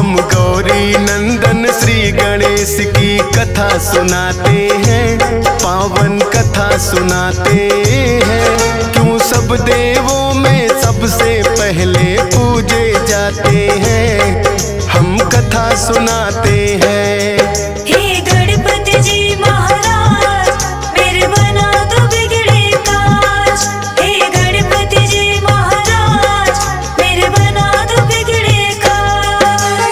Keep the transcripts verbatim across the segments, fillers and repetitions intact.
हम गौरी नंदन श्री गणेश की कथा सुनाते हैं, पावन कथा सुनाते हैं। क्यों सब देवों में सबसे पहले पूजे जाते हैं, हम कथा सुनाते हैं। हे गणपति जी महाराज, मेरे बना दो बिगड़े काज। हे गणपति जी महाराज, मेरे बना दो बिगड़े काज।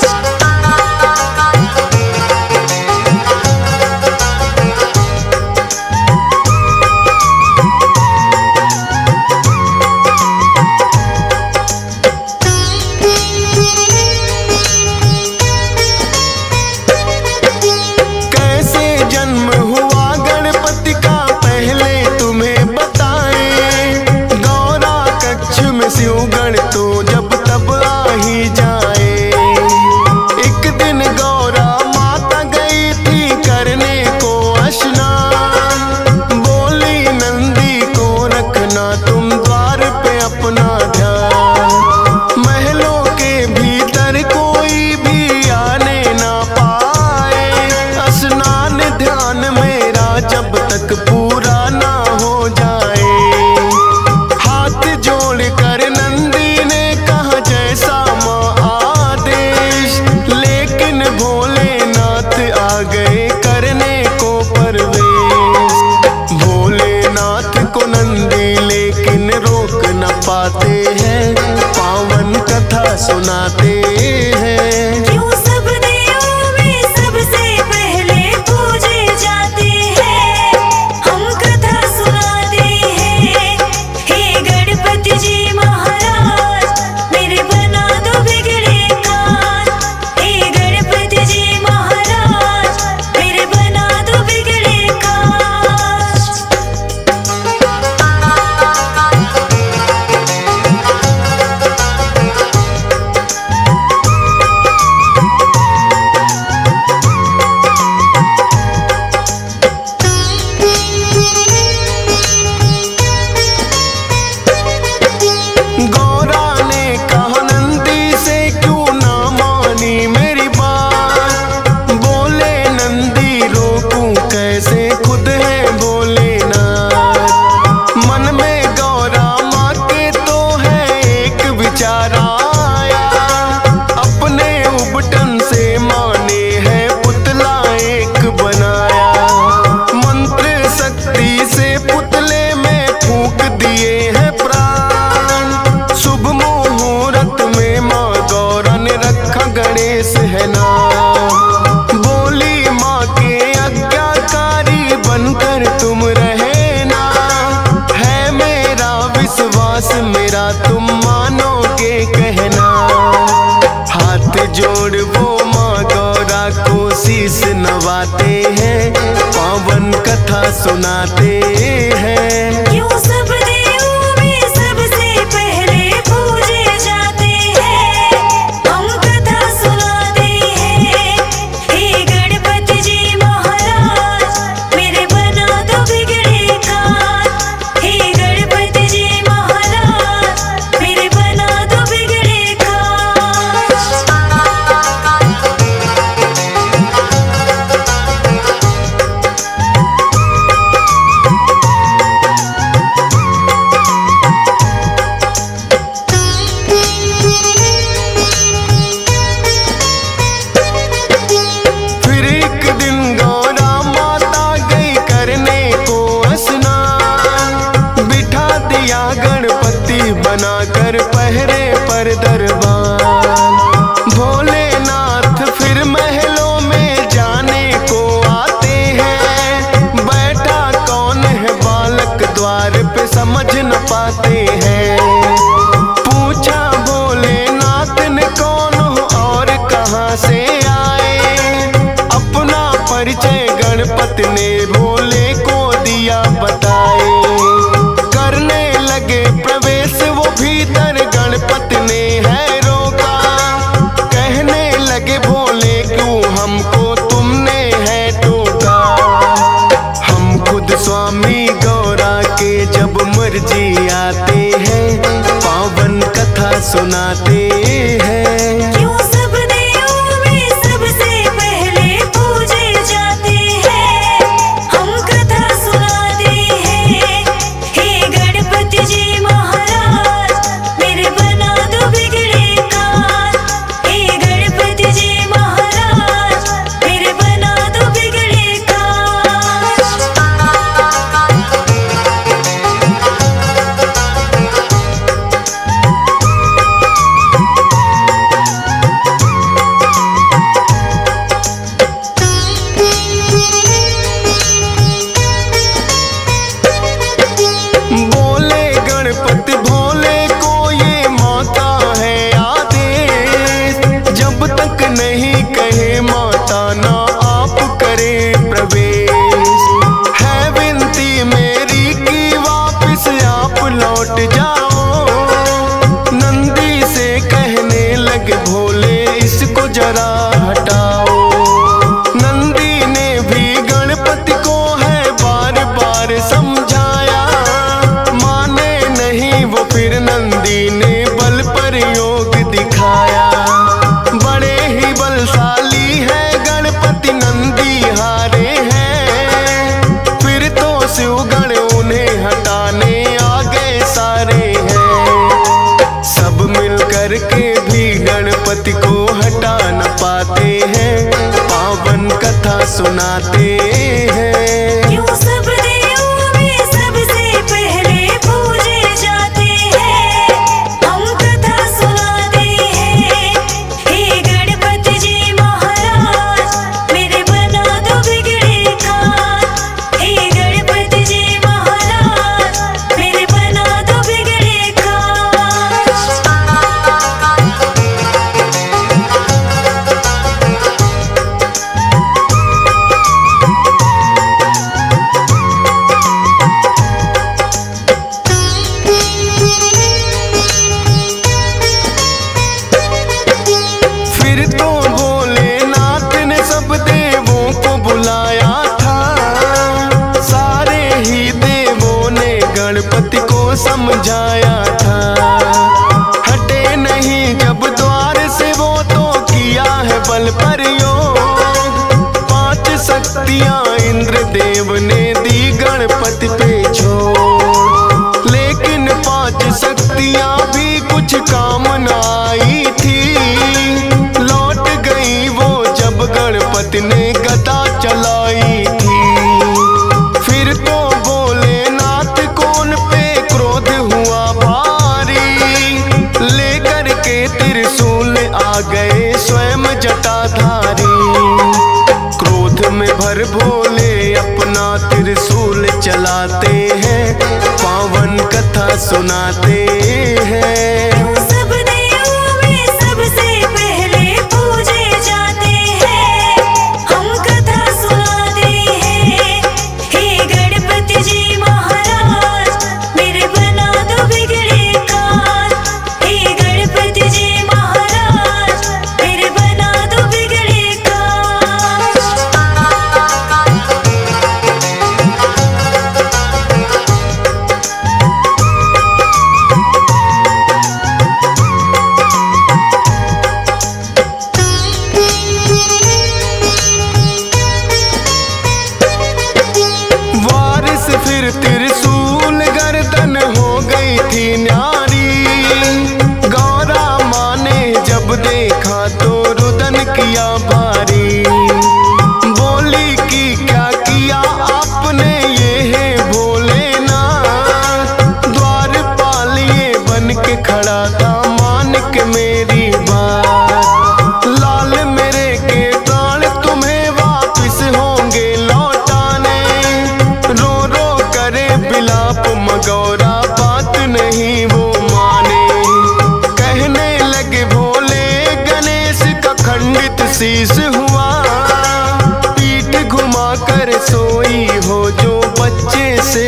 शिव गण तो जब तब आ ही जाए। एक दिन गौरा माता गई थी करने को स्नान, बोली नंदी को रखना तुम द्वार पे अपना ध्यान। महलों के भीतर कोई भी आने ना पाए, स्नान ध्यान मेरा जब तक पूरा ना हो जाए। पाते हैं पावन कथा सुनाते हैं। क्यों सब देवों में सबसे पहले पूजे जाते हैं, हम कथा सुनाते हैं। हे गणपति जी महाराज, मेरे बना दो बिगड़े काज। हे गणपति जी महाराज, मेरे बना दो बिगड़े काज। गणेश है ना, बोली माँ के आज्ञाकारी बनकर तुम रहना। है मेरा विश्वास मेरा तुम मानोगे कहना। हाथ जोड़ वो माँ गौरा को शीश नवाते हैं, पावन कथा सुनाते हैं। क्यों सब देवों में सबसे पहले पूजे जाते हैं, हम कथा सुनाते हैं। हे गणपति जी महाराज, मेरे बना दो बिगड़े काज। हे गणपति जी महाराज, मेरे बना दो बिगड़े काज। बनाकर पहरे पर दरबार, भोलेनाथ फिर महलों में जाने को आते हैं। बैठा कौन है बालक द्वार पे समझ न पाते हैं। पूछा भोलेनाथ ने कौन हो और कहाँ से आए, अपना परिचय गणपति ने भोले को दिया बताए। करने लगे प्रवेश वो भीतर, गणपति ने है रोका। कहने लगे भोले क्यों हमको तुमने है टोका। हम खुद स्वामी गौरा के जब मर्जी आते हैं, पावन कथा सुनाते हैं। क्यों सब देवों तक नहीं कहे माता ना आप करें प्रवेश। है विनती मेरी कि वापिस आप लौट जाओ। नंदी से कहने लगे भोले इसको जरा हटाओ। नंदी ने भी गणपति को है बार बार समझाया, माने नहीं वो फिर नंदी ने बल प्रयोग दिखाया। बड़े ही बलशाली है गणपति नंदी हारे हैं, फिर तो शिवगण उन्हें हटाने आ गए सारे हैं। सब मिल कर के भी गणपति को हटा न पाते हैं, पावन कथा सुनाते हैं। क्यों सब देवों में सबसे पहले पूजे जाते हैं, हम कथा सुनाते हैं। हे गणपति जी महाराज मेरे बना दो बिगड़े काज। हे गणपति जी महाराज मेरे बना दो बिगड़े काज। फिर तो भोलेनाथ ने सब देवों को बुलाया था। सारे ही देवों ने गणपति को समझाया था। हटे नहीं जब द्वार से वो तो किया है बल प्रयोग। पांच शक्तियां इंद्र देव ने दी गणपति पे छोड़, लेकिन पांच शक्तियां भी कुछ काम न आई थी। लौट गई वो जब गणपति ने गदा चलाई थी। फिर तो भोलेनाथ को उन पे क्रोध हुआ भारी, लेकर के त्रिशूल आ गए स्वयं जटाधारी। क्रोध में भर भोले अपना त्रिशूल चलाते हैं, पावन कथा सुनाते हैं। क्यों सब देवों में सबसे पहले पूजे जाते हैं, हम कथा सुनाते हैं। हे गणपति जी महाराज मेरे बना दो बिगड़े काज। हे गणपति जी महाराज मेरे बना दो बिगड़े काज। वारिस फिर त्रिशूल गर्दन हो गई थी न्यारी। गौरा माँ ने जब देखा तो रुदन किया भारी। बोली कि क्या किया आपने ये है भोलेनाथ। द्वारपाल ये बन के खड़ा था मान के मेरी बात। लाल मेरे के प्राण तुम्हें वापिस होंगे लौटाने। रो रो करे बिलाप मगौरा बात नहीं वो माने। कहने लगे भोले गणेश का खंडित शीश हुआ। पीठ घुमा कर सोई हो जो बच्चे से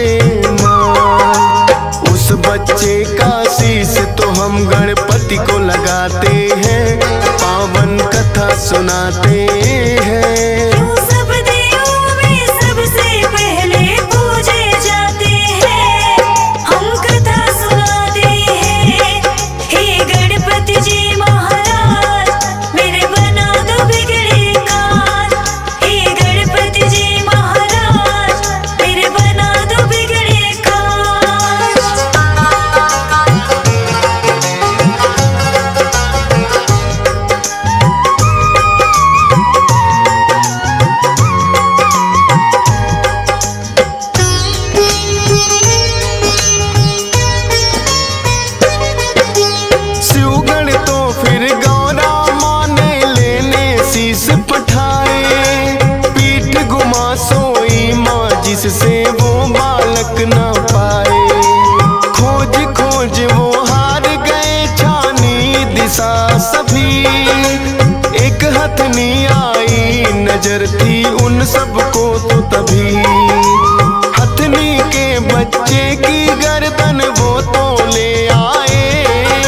मां। उस बच्चे का शीश तो हम गणपति को लगाते हैं, पावन कथा सुनाते हैं। क्यों सब देवों में सबसे पहले पूजे जाते हैं, हम कथा सुनाते हैं। हे गणपति जी महाराज मेरे बना दो बिगड़े काज। हे गणपति जी महाराज मेरे बना दो बिगड़े काज। नाथनी आई, नजर थी उन सबको तो तभी हथनी के बच्चे की गर्दन वो तो ले आए।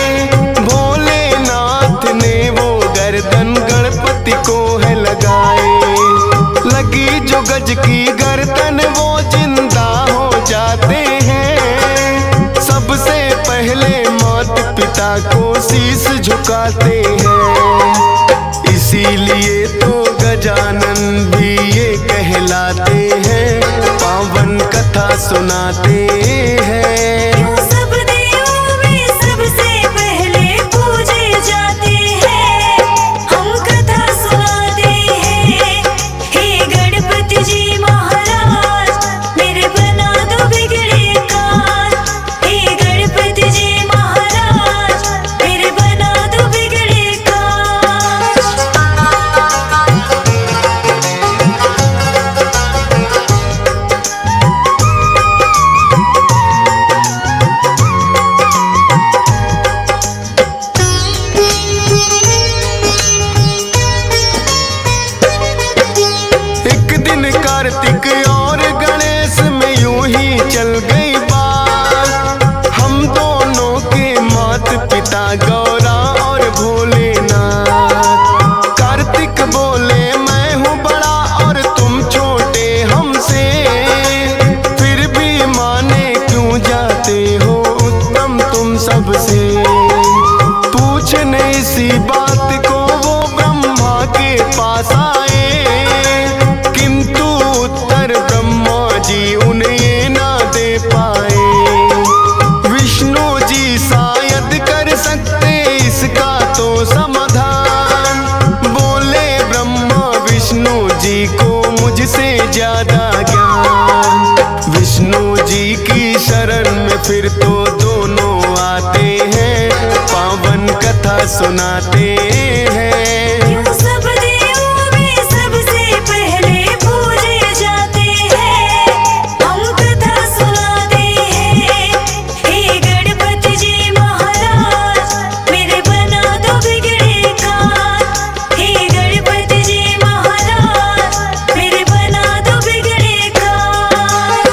भोलेनाथ ने वो गर्दन गणपति को है लगाए। लगी जो गज की गर्दन वो जिंदा हो जाते हैं। सबसे पहले माता पिता को शीश झुकाते हैं। इसीलिए तो गजानन भी ये कहलाते हैं, पावन कथा सुनाते हैं। क्यों सब देवों में सबसे पहले पूजे जाते हैं, हम कथा सुनाते हैं। हे गणपति जी महाराज मेरे बना दो बिगड़े काज। हे गणपति जी महाराज मेरे बना दो बिगड़े काज। एक दिन कार्तिक और गणेश में यूं ही चल गई बात। हम दोनों के माता पिता गौरा और भोलेनाथ। कार्तिक बोले मैं हूँ बड़ा और तुम छोटे हमसे, फिर भी माने क्यों जाते हो उत्तम तुम सबसे। पूछने इसी बात को वो ब्रह्मा के पास आए, किंतु उत्तर ब्रह्मा जी उन्हें ये ना दे पाए। विष्णु जी शायद कर सकते इसका तो समाधान। बोले ब्रह्मा विष्णु जी को मुझसे ज्यादा ज्ञान। विष्णु जी की शरण में फिर तो दोनों आते हैं, पावन कथा सुनाते हैं। क्यों सब देवों में सबसे पहले पूजे जाते हैं, हम कथा सुनाते हैं। हे गणपति जी महाराज मेरे बना दो बिगड़े काज। हे गणपति जी महाराज मेरे बना दो बिगड़े काज।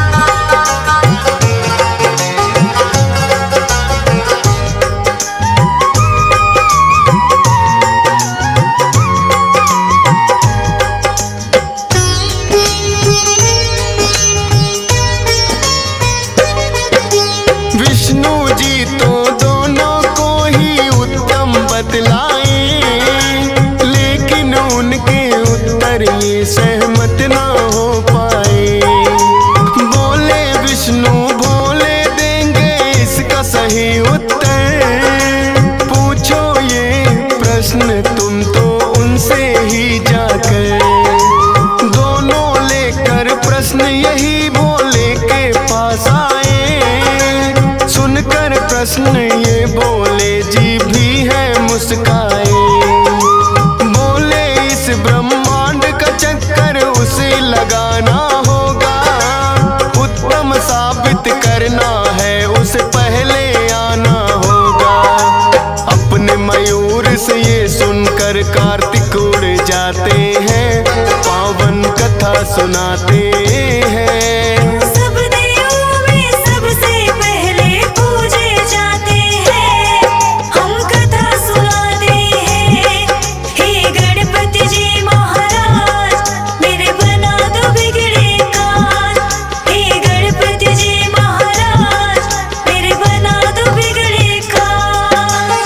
विष्णु जी तो दोनों को ही उत्तम बतलाए, लेकिन उनके उत्तर ये सहमत ना हो पाए। बोले विष्णु भोले देंगे इसका सही उत्तर। पूछो ये प्रश्न तुम तो उनसे ही जाकर। दोनों लेकर प्रश्न यही भोले के पास आए। सुनकर प्रश्न ये बोले जी भी है मुस्काए। बोले इस ब्रह्मांड का चक्कर उसे लगाना होगा, उत्तम साबित करना है उसे पहले आना होगा। अपने मयूर से ये सुनकर कार्तिक उड़ जाते हैं, पावन कथा सुनाते हैं। सब देवों में सबसे पहले पूजे जाते हैं, हम कथा सुनाते हैं। हे गणपति जी महाराज मेरे बना दो बिगड़े काज। हे गणपति जी महाराज मेरे बना दो बिगड़े काज।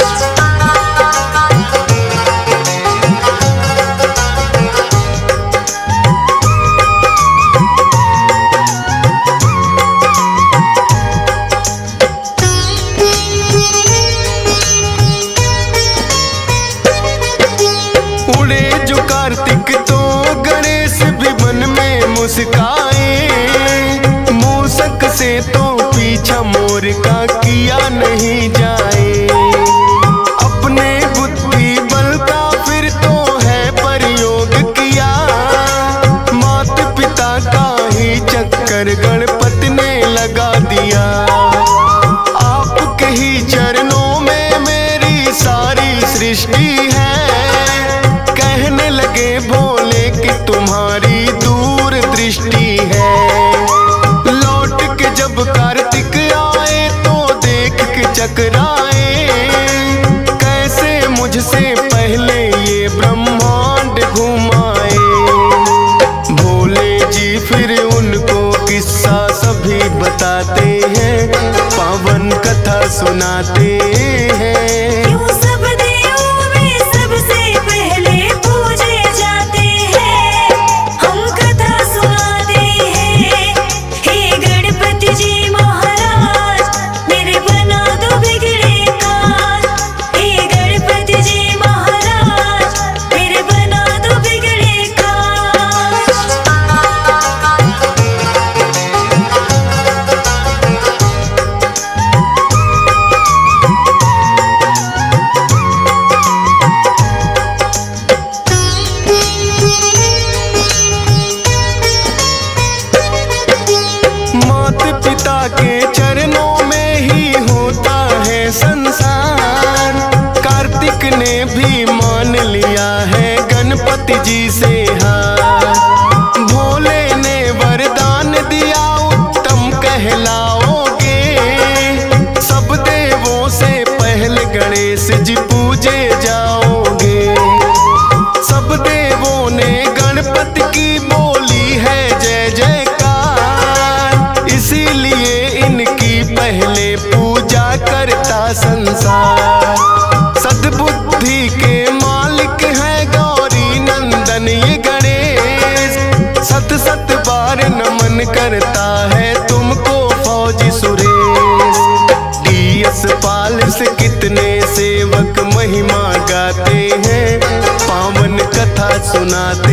उड़े जो कार्तिक तो गणेश भी मन में मुस्काए। मूसक से तो पीछा मोर का किया नहीं जाए। अपने बुद्धि बल का फिर तो है प्रयोग किया। माता पिता का ही चक्कर गणपति ने लगा दिया। आपके ही चरणों में मेरी सारी सृष्टि है। कह के भोले की तुम्हारी दूर दृष्टि है। लौट के जब कार्तिक आए तो देख के चकराए, कैसे मुझसे पहले ये ब्रह्मांड घुमाए। भोले जी फिर उनको किस्सा सभी बताते हैं, पावन कथा सुनाते हैं। क्यों सब देवों में सबसे पहले पूजे जाते हैं, हम कथा सुनाते हैं। हे गणपति जी महाराज, मेरे बना दो बिगड़े काज। हे गणपति जी महाराज, मेरे बना दो बिगड़े काज। माता पिता के चरणों में ही होता है संसार। कार्तिक ने भी मान लिया है गणपति जी से हार। भोले ने वरदान दिया उत्तम कहलाओगे, सब देवों से पहले गणेश जी पूजे जाओगे। सब देवों ने गणपति की बोली है जय जयकार, इसीलिए इनकी पहले पूजा करता संसार। सद्बुद्धि के मालिक है गौरी नंदन ये गणेश, सत सत बार नमन करता है तुमको फौजी सुरेश। डीएस पाल से कितने सेवक महिमा गाते हैं, पावन कथा सुनाते